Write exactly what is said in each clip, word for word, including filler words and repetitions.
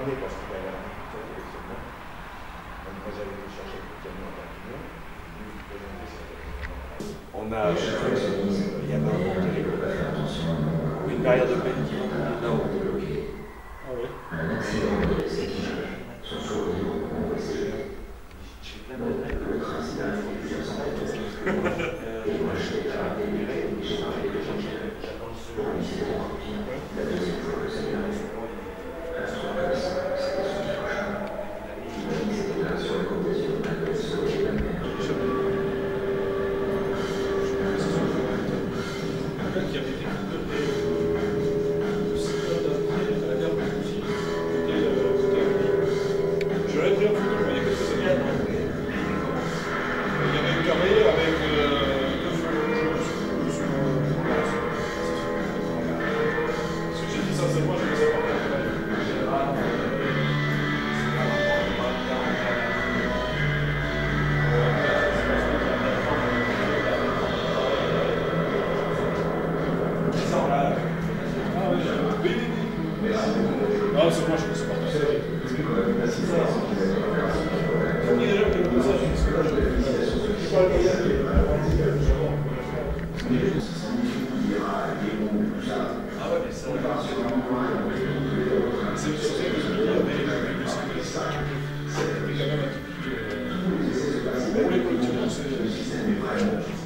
ramené parce qu'il avait un tout seul directement. Donc moi j'avais été chercher le camion à Perpignan. On a, euh, il y avait un bon téléphone. Une barrière de Pelletier là-haut. Ah oui. Un accident de séquille. Son sourire convoisé. J'ai plein de le trace d'un fond plusieurs centaines. Et moi je l'ai pas déliré, j'ai parlé de chercher. Pour lui c'était trop pire. La deuxième fois que ça lui arrive. Un soir comme ça, c'était son cauchemar. Il m'a dit que c'était là sur le côté sur la belle sauter la mer. Qui avait été j'aurais pris un photo, il y a quelques années. Il y avait une carré avec deux feux sur ce que j'ai dit sincèrement, je ne sais pas. Ah, c'est moi, je ne sais pas. Ah ouais, mais ça, c'est le sujet que je me dis, mais c'est quand même un truc. Pour les collectivités, c'est.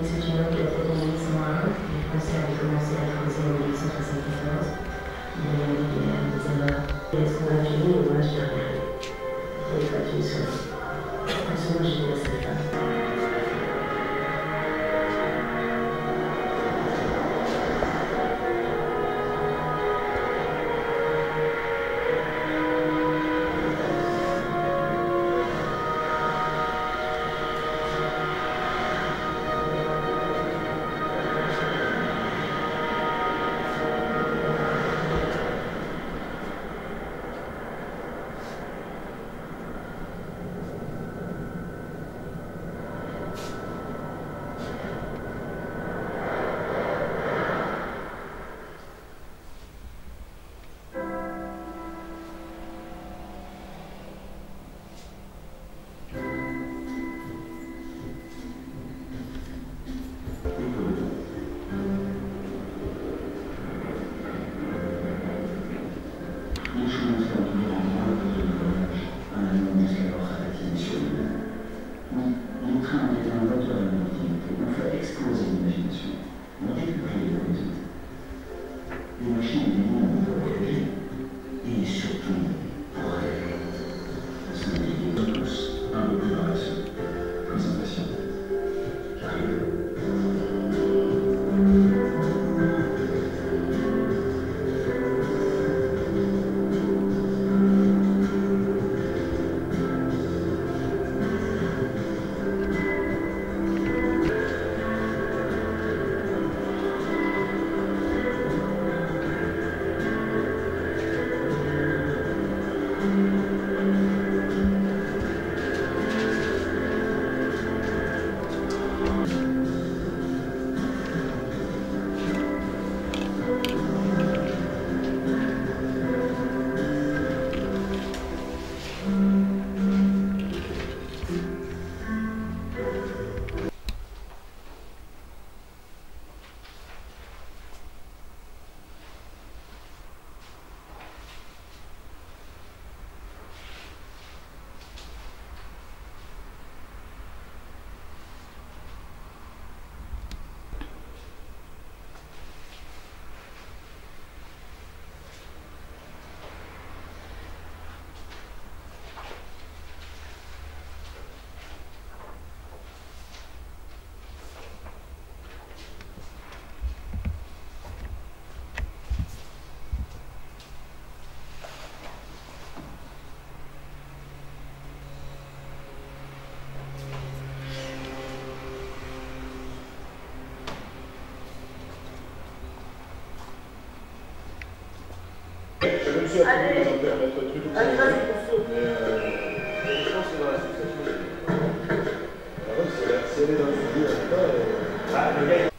Puis, Je me suis attendu à permettre un truc. Allez, vas-y, pour mais euh, je pense que dans la situation. Alors, si elle est dans le sujet, elle n'est pas. Euh... Ah, le gars.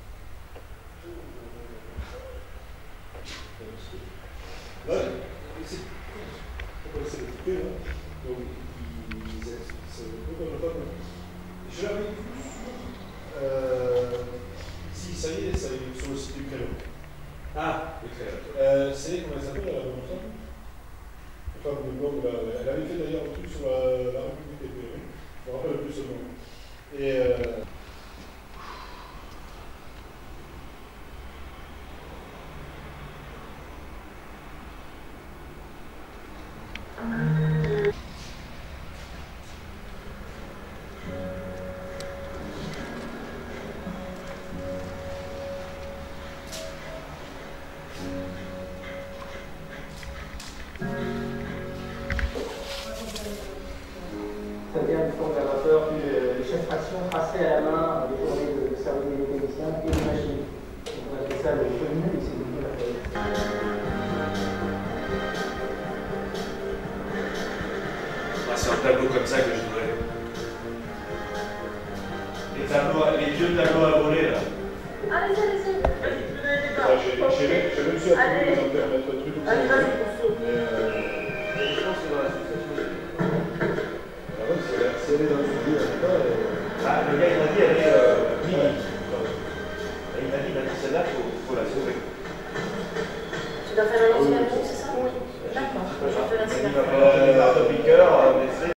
Ouais, c'est. Pourquoi c'est occupé là? Donc, ils. C'est un peu comme le peuple. Je l'avais vu. Euh. Si, ça y est, ça y est, sur le site du créneau. Ah, le créneau. Euh, c'est comment elle s'appelle, la bonne femme? Enfin, le blog, elle avait fait d'ailleurs un truc sur la, la République des Pérus. Je me rappelle plus ce nom. Et. Euh, Ça vient du conservateur, puis euh, les chefs fraction tracés à la main les journées de service des mécaniciens et des machines. On appelle ça le communal et c'est devenu la feuille. Ah, c'est un tableau comme ça que je voudrais. Les, tableaux, les vieux tableaux à voler là. Allez, allez, allez. Vas-y, tu veux les pas. Je me suis attendu à permettre un truc. Allez, vas-y, pour mais euh, je pense que dans la situation. Alors, si elle, si elle est dans le sujet, elle n'est pas. Euh... Ah, le gars il m'a dit, elle est euh, mini. Il m'a dit, il m'a dit celle-là, il faut, faut la sauver. Tu dois faire un ancien.